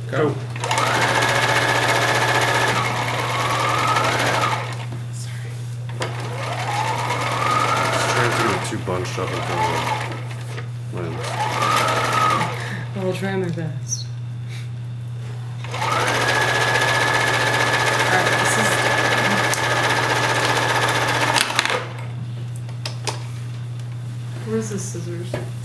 Go. Too bunched up until wins. I'll try my best. Alright, this is... Where's the scissors?